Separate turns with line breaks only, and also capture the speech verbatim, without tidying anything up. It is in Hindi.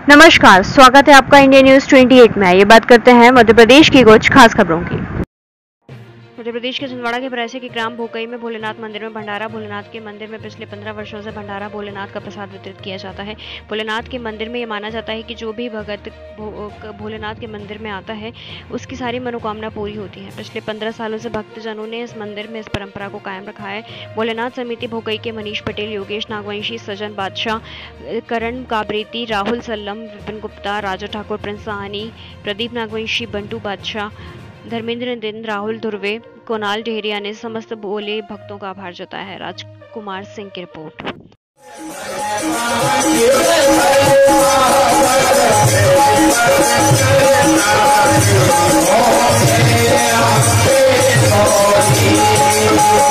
नमस्कार, स्वागत है आपका इंडिया न्यूज अट्ठाईस में। ये बात करते हैं मध्य प्रदेश की कुछ खास खबरों की। मध्य प्रदेश के छिंदवाड़ा के बरैसे के ग्राम भोकई में भोलेनाथ मंदिर में भंडारा। भोलेनाथ के मंदिर में पिछले पंद्रह वर्षों से भंडारा भोलेनाथ का प्रसाद वितरित किया जाता है। भोलेनाथ के मंदिर में ये माना जाता है कि जो भी भगत भोलेनाथ के मंदिर में आता है उसकी सारी मनोकामना पूरी होती है। पिछले पंद्रह सालों से भक्तजनों ने इस मंदिर में इस परंपरा को कायम रखा है। भोलेनाथ समिति भोकई के मनीष पटेल, योगेश नागवंशी, सजन बादशाह, करण काबरेती, राहुल सल्लम, विपिन गुप्ता, राजा ठाकुर, प्रिंस साहनी, प्रदीप नागवंशी, बंटू बादशाह, धर्मेंद्र दिन, राहुल धुर्वे, कोनाल डेहरिया ने समस्त भोले भक्तों का आभार जताया है। राजकुमार सिंह की रिपोर्ट।
Oh,